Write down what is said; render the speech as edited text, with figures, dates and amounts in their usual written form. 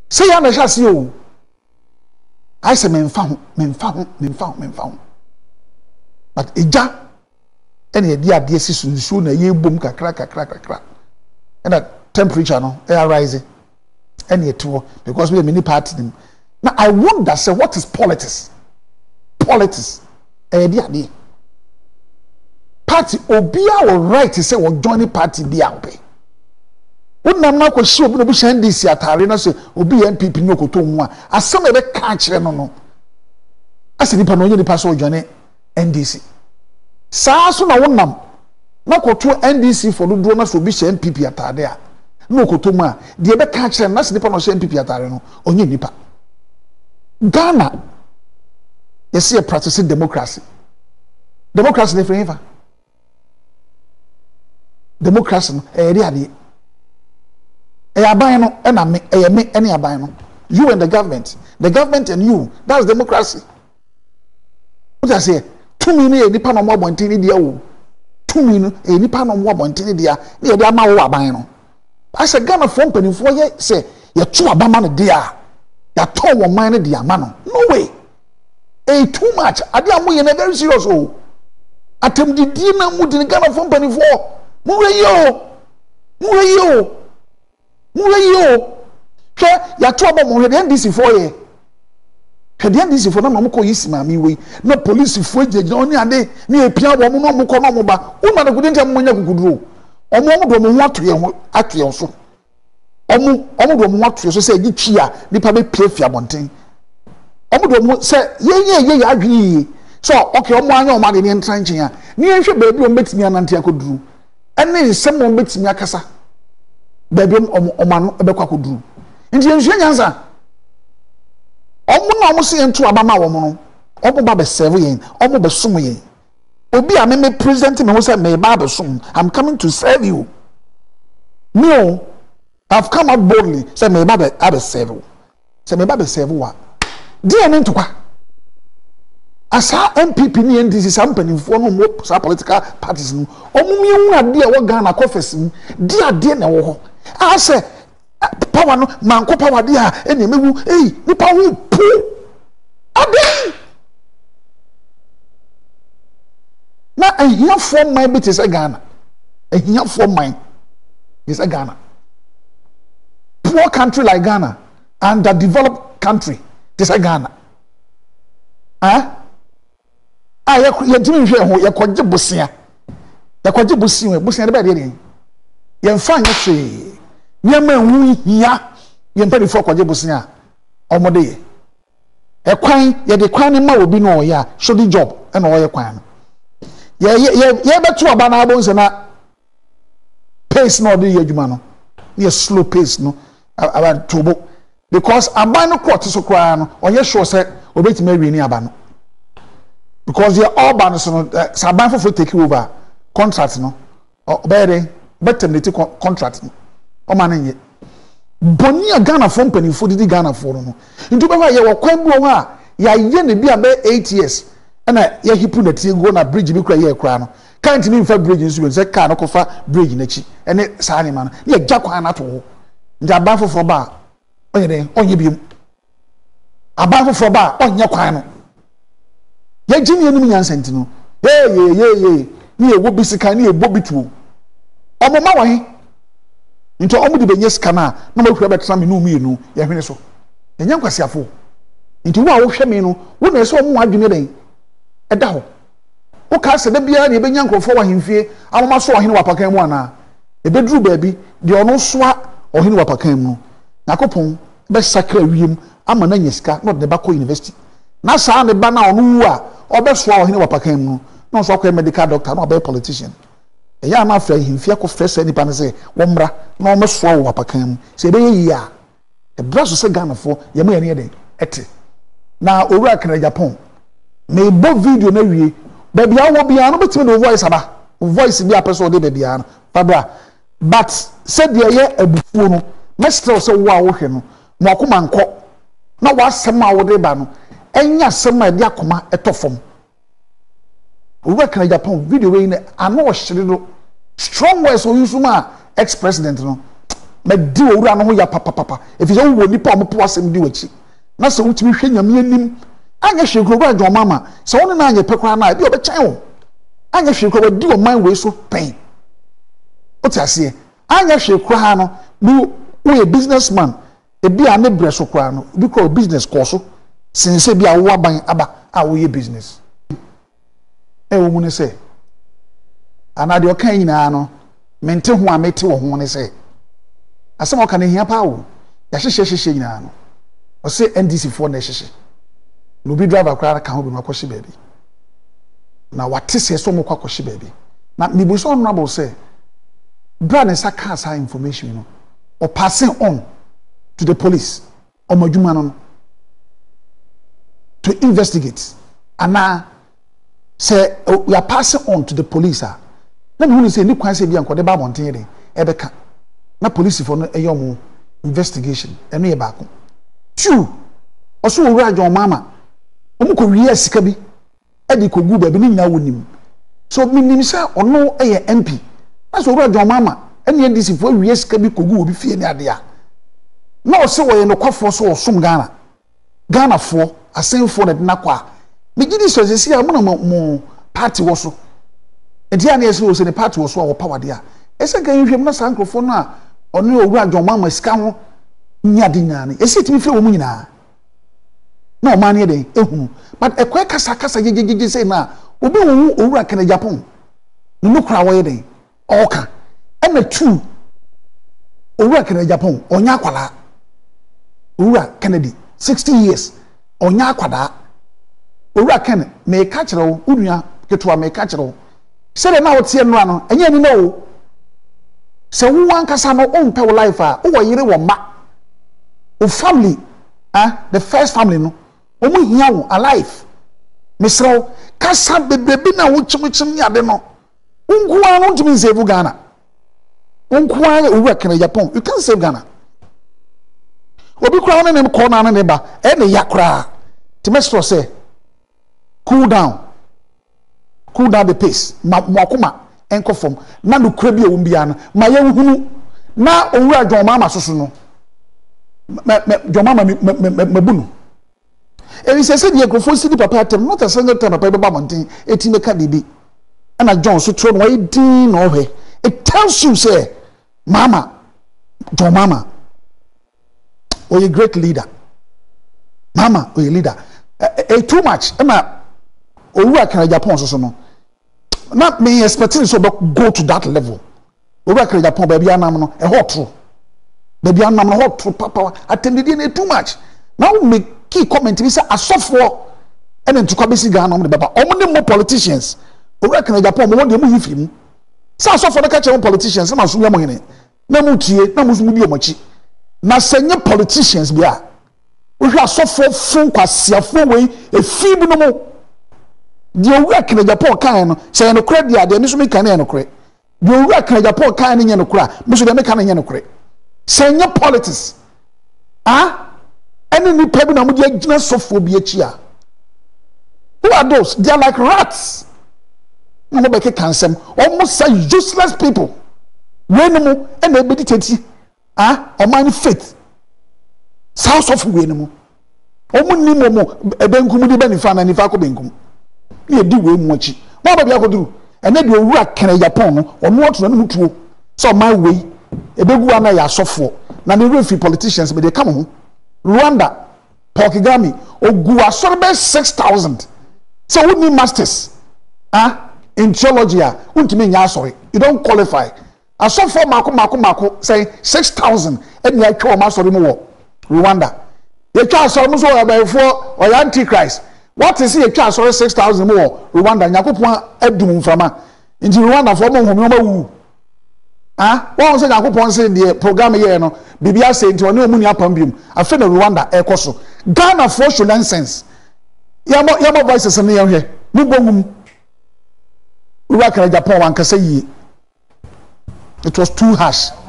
say ya na sha se o I say memfa ho but eja ene e dia de sisu na ye bom kakra and that temperature no air rising ene eto because we many party them. Now I wonder say what is politics e dia de party obia will right to say we join party dia obe wonam na kwashi obi no bu NDC atare na so obi NPP no koto mu a asem e be ka kire no ase nipa no onye nipa so join NDC saa so na wonam na koto NDC for do na so obi NPP atare a no koto mu a de be ka kire na ase nipa no NPP atare no onye nipa Ghana yes a practicing democracy ne friend democracy no e dey ade aban no na me any aban no you and the government and you, that's democracy. What I say, 2 million nipa no mo bontini dia wo 2 million nipa no mo bontini dia na ye dia ma wo aban no I say Ghana for mpanimfo ye say ye to abama no dia ya to wo man no dia ma no way too much ade amoye na very serious o atem didi na mu di Ghana for mpanimfo mu yo hwe ya to aba mo hwe NDC for ye hwe NDC for na mo ko yisi ma mi we na police fo ejejina oni ade ni epia wo mo no mo ko no mo ba una na gudi ntem mo nya kukuduro omo do mo ho ato ye so omo do mo ato ye so se gi twi a nipa be pie fia bonten omo do mo se ye adwi so okay omo anya o ma de ni entranchen a ni ehwe baabi o metimi anante akoduru ene nsem o metimi akasa baabi omano ebekwa koduru nti enhwe nyanza omo na omo se ento abama wo mo no omo ba be serve yen omo be som yen obi a me present me ho say me ba be som I'm coming to serve you no I've come out boldly say me ba be serve say me ba be serve wa dia ne ntokwa asa NPP ni NDC sampanifo no mo sa political parties no omo mi hu ade e wo Ghana conference dia de na wo ho I say power no manko power dia ene mewu nipa hu pu ade na ehia for my bit is Ghana ehia for my is Ghana poor country like Ghana and the developed country is Ghana ye timi hwe ho ye kwaje bosia de ba de ye mfa nya hwe nyama hu hia ye mpani fo kwaje bosia omode ye ekwan ye de kwan ma obi no ya so di job e na oye kwan no ye betu aba na abonse na pace no de ye adwuma no ye slow pace no about turbo because aban no court so kwa no oye sure say obetime awie ni aba no because they all ban so saban for take over contract no obere better the contract no o man ye boni Ghana for company for di Ghana for no ntu be ye wo kwan bi wo a ya ye ne bi abe 8 years na ye hipu na tie go na bridge bi kra ye kra no can't ni fa bridge nso say car no kofa bridge na chi ene saa ni ma no ye gya kwan na to ho nti aban for ba onye den onye bi aban for ba onye kwan no ye jimi enum nyansenti no ye ni ewo bisika ni ebo bitu omo ma wahi nti omo de benye sika na ma hura betra me no mienu ye hwene so enya nkwasiafo nti wo a wo hwe me no wo na so omo adwene den eda ho wo ka se da bia na ebenya nkrofo wa hemfie amoma so ohene wapakan mu ana ebeduru baabi de ono soa ohene wapakan mu nakopon be sakra wiem ama na nyesika no de ba ko university na saa ne ba na ono wu a obesoa ohene wapakan mu no so akwa medical doctor no be politician eya na afra himfia ko fresh nipa ne se wo mra na o mesoa wo wapakan mu se be yi a e braso se Ghana fo ye ma ye ne den ete na owura kan Aygapong me bo video na wie baby awo bia no betime no voice aba voice bi apeso de baby an fabra but said de ye abufuo no mestre so wo a wo hwe no mo akoma nko na wasem a wo de ba no enya sem a de akoma etofom owura kan Aygapong video we ne ano o hire no strong words o yusuma ex president no me di owura no ho ya papa if you wo nipa omopo asem di wachi na se wutimi hwe nyame anim anya hwe kuro John Mahama se won na anya pekra na bi obekyan wo anya hwe kuro di o man we so pen oti ase anya hwe kuro ha no bu we a businessman e bi ane bre so kuro no bi ko business ko so sinse bi awo aban aba a wo ye business e wo mu ne se anade o kan nyina no mente ho a mete wo ho ne se asem o kan hia pa wo ya hyehyehye nyina no o se NDC for na hyehyehye no bi driver kra ka ho bi makohye baby na wate se so mo kwakohye baby na mi bu so honorable say brand and sakasa information no or passing on to the police or madwuma no to investigate and now say we are passing on to the police na me say ni kwan say bia nkode ba bonten de ebeka na police for no eyo investigation eno ye baako two oso owura John Mahama omuko wiye sika bi edi kogu ba bi ni nyina wonim so minim say ono eye MP aso owura John Mahama ene NDC for wiye sika bi kogu obi fie ni ade a na o se wo ye no kwafo so osum Ghana for asenfo na de nakwa me gidi so se sia mo party wo so enti ane ese wo se ne party wo so wo power de a ese kan hwem na sankrofo no a ono owura John Mahama sika ho nya de nyane ese timi fie wo mu nyina na o mane de ehunu but ekwe kasa jejeje say na obi wo owura kana Aygapong no kura wo ye de oka ena two owura kana Aygapong onya akwala owura Kennedy 60 years onya akwada owura Ken me ka kire wo unua ketua me ka kire wo se de na wo tie no ano enye ni no se wo ankasa no on pe wo life a wo yire wo ma o family the first family no omu hia wo alive misro kasa bebebi na wo chimchim ya de no unkuwa no ntumi save Ghana unkuwa owura Ken Aygapong you can't save Ghana obi kura no ne ko na ne ba e ne yakra timestro say cool down the pace makoma enko form na no kura bi e wo bia na ma ye hunu na owura John Mahama soso no John Mahama mabunu e se se die grofo sidi papa atem not a single time papa be ba monten eti meka bibi ana John so tro no why din no he it tells you say Mahama John Mahama or a great leader Mahama or a leader too much ema owura Ken Aygapong so no not me expecting so go to that level owura Ken Aygapong baby anam no e hot true baby anam no hot true papa attended in too much now make key comment we say asofo and then to come see Ghana no baba omo more politicians owura Ken Aygapong mo de mo hifim say asofo no catch politicians na so yamo hene na mu tie na mu so mu bi omachi na senye politicians bia we hwa asofo fun kwasiafo we efi bi no mo de owura Ken Aygapong kan no say no kra dia de mi so me kan no kra de owura Ken Aygapong kan no nye no kra mi so de me kan nye no kra senye politics any ni people na mudi agina sofo bi achi a who are those they are like rats no be ke kansem almost say useless people when mo e na meditate o man faith south of we no omo ni mo ebenkum di banifa na nifa ko benkum na edi we mu achi mo ba bia ko duru ene de owura Ken Aygapong no ono oto na mutuo so my way ebegu ana ya sofo na me refi politicians be dey come ho Rwanda Porkigami ogu asorbe 6,000 so we need masters in theology untimi nya asori you don't qualify asofo mako say 6,000 and ya twa ma asori mo Rwanda ye twa asori mo so abayfo or antichrist what is ye twa asori 6,000 mo Rwanda nyakopon adum mframa nti Rwanda fo mo homo ma wu wọ́n sẹ́ Aygapong sẹ́ the program yẹ́ no bibia sẹ́ nti wọ́n ní omu ní apam biom afẹ́ na Rwanda ẹ̀kọ́ so Ghana for show nonsense yẹ́mọ̀ voices ní yẹn hwẹ́ ní bọ́ngum owura Ken Aygapong wọn kẹsẹ́ yìí it was too harsh.